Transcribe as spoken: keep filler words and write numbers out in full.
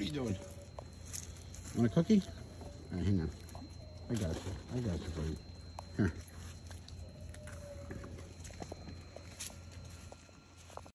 you doing? Want a cookie? All right, hang on. I got you. I got you, buddy. Here.